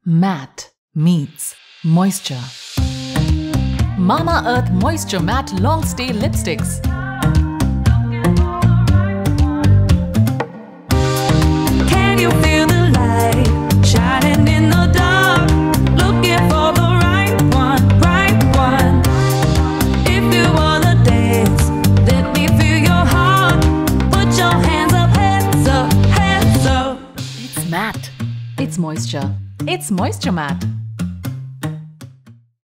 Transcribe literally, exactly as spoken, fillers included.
Matte meets moisture. Mamaearth Moisture Matte Longstay Lipsticks. Can you feel the light shining in the dark? Looking for the right one, right one. If you wanna dance, let me feel your heart. Put your hands up, hands up, hands up. It's matte. It's moisture. It's Moisture Matte.